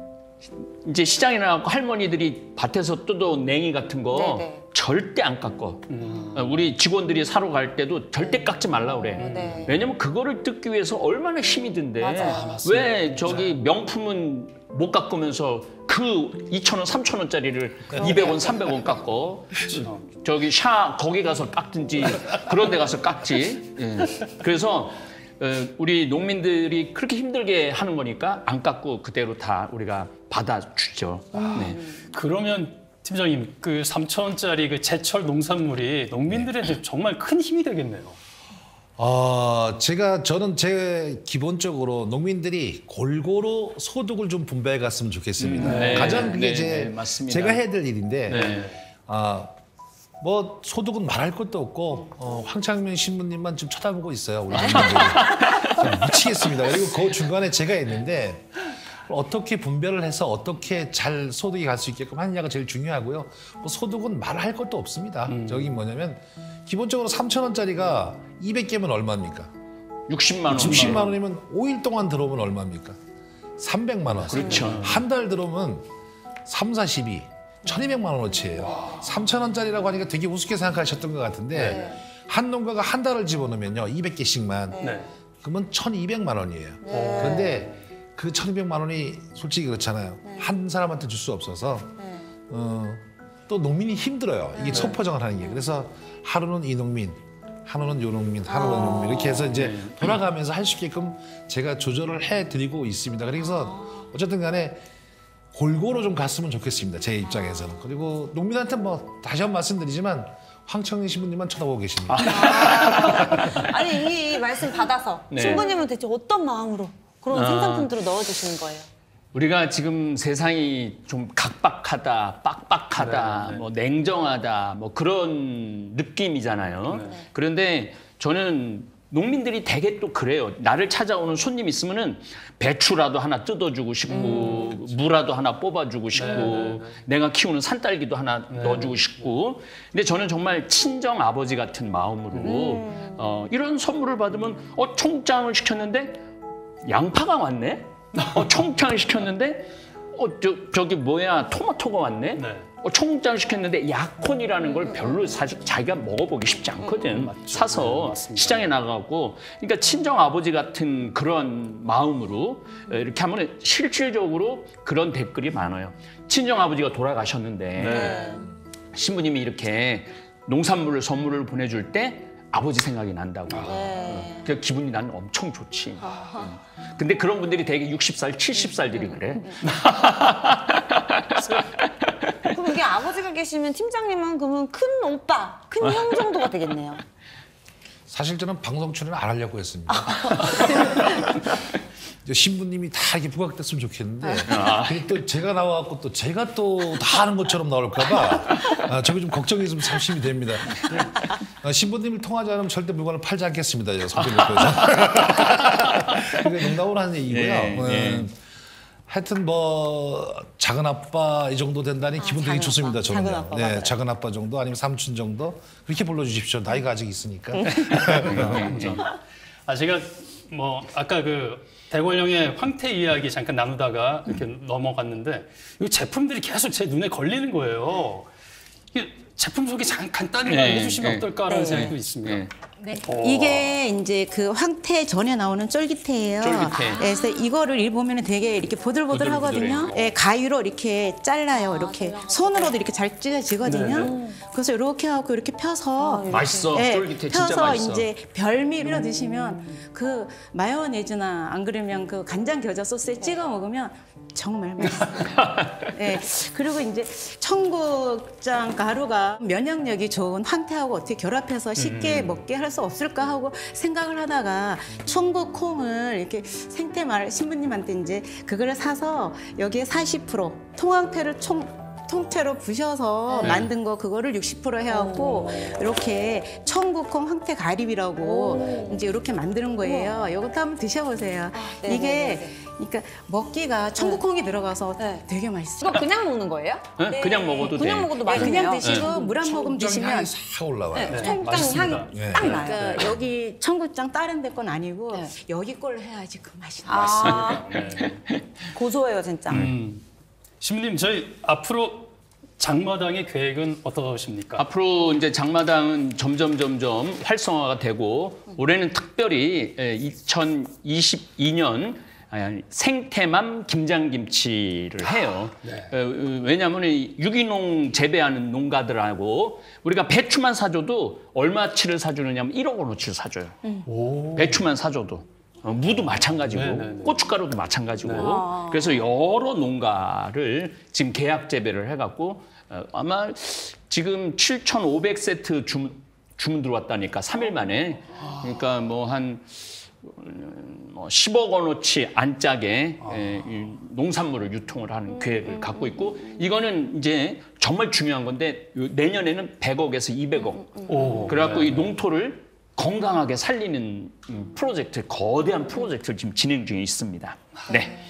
이제 시장에 나가고 할머니들이 밭에서 뜯어온 냉이 같은 거 네네. 절대 안 깎어. 어, 우리 직원들이 사러 갈 때도 절대 깎지 말라 그래. 네. 왜냐면 그거를 뜯기 위해서 얼마나 힘이 든데. 맞아요. 왜 저기 명품은 못 깎으면서 그 이천 원, 삼천 원짜리를 이백 원, 삼백 원 깎어. 저기 샤 거기 가서 깎든지 그런 데 가서 깎지. 예. 그래서 어, 우리 농민들이 그렇게 힘들게 하는 거니까 안 깎고 그대로 다 우리가 받아주죠. 네. 그러면 팀장님, 그 삼천 원짜리 그 제철 농산물이 농민들한테 정말 큰 힘이 되겠네요. 어, 제가 저는 제 기본적으로 농민들이 골고루 소득을 좀 분배해 갔으면 좋겠습니다. 음, 네, 가장 그게 네, 제 네, 맞습니다. 제가 해야 될 일인데 네. 아, 뭐 소득은 말할 것도 없고 어, 황창민 신부님만 좀 쳐다보고 있어요. 우리 농민들이 미치겠습니다. 그리고 그 중간에 제가 있는데 어떻게 분별을 해서 어떻게 잘 소득이 갈 수 있게끔 하느냐가 제일 중요하고요. 뭐 소득은 말할 것도 없습니다. 음. 저기 뭐냐면 기본적으로 삼천 원짜리가 이백 개면 얼마입니까? 육십만 원. 육십만 원이면 오 일 동안 들어오면 얼마입니까? 삼백만 원. 그렇죠. 한 달 들어오면 삼, 사, 십이, 천이백만 원어치예요. 삼천 원짜리라고 하니까 되게 우습게 생각하셨던 것 같은데 네. 한 농가가 한 달을 집어넣으면요. 이백 개씩만. 네. 그러면 천이백만 원이에요. 그런데 그 천이백만 원이 솔직히 그렇잖아요. 한 사람한테 줄 수 없어서 어, 또 농민이 힘들어요. 이게 소포장을 하는 게. 그래서 하루는 이 농민, 하루는 요 농민, 하루는 요 농민 이렇게 해서 이제 돌아가면서 할 수 있게끔 제가 조절을 해드리고 있습니다. 그래서 어쨌든 간에 골고루 좀 갔으면 좋겠습니다. 제 입장에서는. 그리고 농민한테 뭐 다시 한 번 말씀드리지만 황창민 신부님만 쳐다보고 계십니다. 아니 이 말씀 받아서 네. 신부님은 대체 어떤 마음으로 그런 아. 생산품들을 넣어주시는 거예요? 우리가 지금 세상이 좀 각박하다, 빡빡하다, 네, 네. 뭐 냉정하다, 뭐 그런 느낌이잖아요. 그런데 저는 농민들이 되게 또 그래요. 나를 찾아오는 손님 있으면은 배추라도 하나 뜯어주고 싶고, 음, 무라도 하나 뽑아주고 싶고, 네, 네, 네. 내가 키우는 산딸기도 하나 네. 넣어주고 싶고. 근데 저는 정말 친정 아버지 같은 마음으로 음. 어, 이런 선물을 받으면 어 총장을 시켰는데 양파가 왔네. 어, 청국장을 시켰는데 어, 저, 저기 뭐야 토마토가 왔네. 네. 어, 청국장을 시켰는데 약혼이라는 걸 별로 사실 자기가 먹어보기 쉽지 않거든. 사서 네, 맞습니다. 시장에 나가고. 그러니까 친정 아버지 같은 그런 마음으로 이렇게 하면 실질적으로 그런 댓글이 많아요. 친정 아버지가 돌아가셨는데 네. 신부님이 이렇게 농산물을 선물을 보내줄 때 아버지 생각이 난다고. 어, 그 기분이 나는 엄청 좋지. 어. 근데 그런 분들이 되게 육십 살, 칠십 살들이 그래. 그럼 이게 아버지가 계시면 팀장님은 그러면 큰 오빠, 큰 형 정도가 되겠네요. 사실 저는 방송 출연 안 하려고 했습니다. 신부님이 다 이렇게 부각됐으면 좋겠는데 근데 또 제가 나와갖고 또 제가 또 다 하는 것처럼 나올까봐 아, 저게 좀 걱정이 좀 삼심이 됩니다. 아, 신부님을 통하지 않으면 절대 물건을 팔지 않겠습니다. 제가 성질 높여서. 그게 농담으로 하는 얘기고요. 예, 예. 음, 하여튼 뭐 작은 아빠 이 정도 된다니 기분 되게 작은 좋습니다. 아빠, 저는 작은 아빠, 네, 맞아요. 작은 아빠 정도 아니면 삼촌 정도 그렇게 불러주십시오. 나이가 아직 있으니까. 아 제가 뭐 아까 그 대관령의 황태 이야기 잠깐 나누다가 이렇게 넘어갔는데 이 제품들이 계속 제 눈에 걸리는 거예요. 이게 제품 소개 잠깐 간단히 네, 해주시면 네. 어떨까라는 네. 생각도 있습니다. 네. 네. 이게 이제 그 황태 전에 나오는 쫄깃해예요. 쫄깃해. 그래서 이거를 일 보면 되게 이렇게 보들보들 하거든요. 예, 가위로 이렇게 잘라요. 이렇게 손으로도 이렇게 잘 찢어지거든요. 그래서 이렇게 하고 이렇게 펴서 맛있어. 예, 쫄깃해. 진짜 펴서 맛있어. 이제 별미로 드시면 그 마요네즈나 안 그러면 그 간장 겨자 소스에 찍어 먹으면 정말 맛있어요. 예. 그리고 이제 청국장 가루가 면역력이 좋은 황태하고 어떻게 결합해서 쉽게 먹게 할 수 없을까 하고 생각을 하다가 청국콩을 이렇게 생태말 신부님한테 이제 그거를 사서 여기에 사십 퍼센트 통황태를 총 통째로 부셔서 만든 거 그거를 육십 퍼센트 해갖고 이렇게 청국콩 황태 가리비라고 이제 이렇게 만드는 거예요. 이것도 한번 드셔보세요. 네네네네. 이게 그러니까 먹기가 청국콩이 들어가서 네. 되게 맛있어요. 이거 그냥 먹는 거예요? 네? 그냥 먹어도 돼. 그냥 먹어도 네, 맛있네요. 그냥 드시고 물 한 모금 드시면 향이 싹 올라와요. 네, 청국장 맛있습니다. 향이 네. 딱 나요. 그러니까 여기 청국장 다른 데 건 아니고 네. 여기 걸로 해야지 그 맛이 나. 아, 네. 고소해요 진짜. 음. 신부님 저희 앞으로 장마당의 계획은 어떠십니까? 앞으로 이제 장마당은 점점 점점 활성화가 되고 올해는 특별히 이천이십이 년 생태맘 김장김치를 해요. 어, 왜냐하면 이 유기농 재배하는 농가들하고 우리가 배추만 사줘도 얼마치를 사주느냐면 일억 원어치를 사줘요. 오. 배추만 사줘도. 어, 무도 마찬가지고 네네네. 고춧가루도 마찬가지고 네. 그래서 여러 농가를 지금 계약 재배를 해갖고 어, 아마 지금 칠천오백 세트 주문, 주문 들어왔다니까 삼 일 만에 그러니까 뭐 한 뭐 십억 원어치 안짝의 에, 이 농산물을 유통을 하는 계획을 갖고 있고 이거는 이제 정말 중요한 건데 내년에는 백억에서 이백억 오. 그래갖고 네. 이 농토를 건강하게 살리는 프로젝트, 거대한 프로젝트를 지금 진행 중에 있습니다. 네.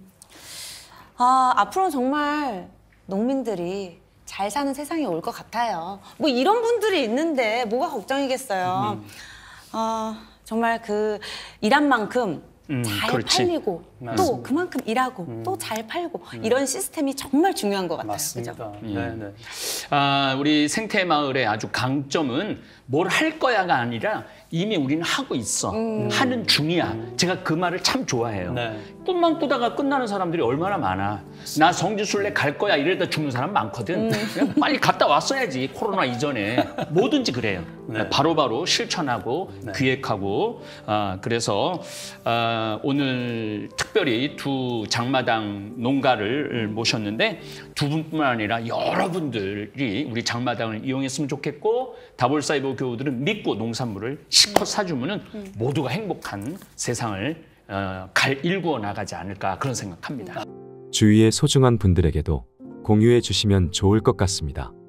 아, 앞으로 정말 농민들이 잘 사는 세상이 올 것 같아요. 뭐 이런 분들이 있는데 뭐가 걱정이겠어요. 아, 정말 그 일한 만큼 음, 잘 그렇지. 팔리고 또 맞습니다. 그만큼 일하고 또 잘 팔고 이런 시스템이 정말 중요한 것 같아요. 맞습니다. 그죠? 네, 네. 아, 우리 생태마을의 아주 강점은 뭘 할 거야가 아니라 이미 우리는 하고 있어. 하는 중이야. 제가 그 말을 참 좋아해요. 네. 꿈만 꾸다가 끝나는 사람들이 얼마나 많아. 나 성지순례 갈 거야 이러다 죽는 사람 많거든. 그냥 빨리 갔다 왔어야지. 코로나 이전에. 뭐든지 그래요. 네. 바로바로 실천하고 네. 기획하고 아, 그래서 아, 오늘 특별히 두 장마당 농가를 모셨는데 두 분뿐만 아니라 여러분들이 우리 장마당을 이용했으면 좋겠고 다볼사이버 교우들은 믿고 농산물을 실컷 사주면은 모두가 행복한 세상을 어, 갈 일구어 나가지 않을까 그런 생각합니다. 주위의 소중한 분들에게도 공유해 주시면 좋을 것 같습니다.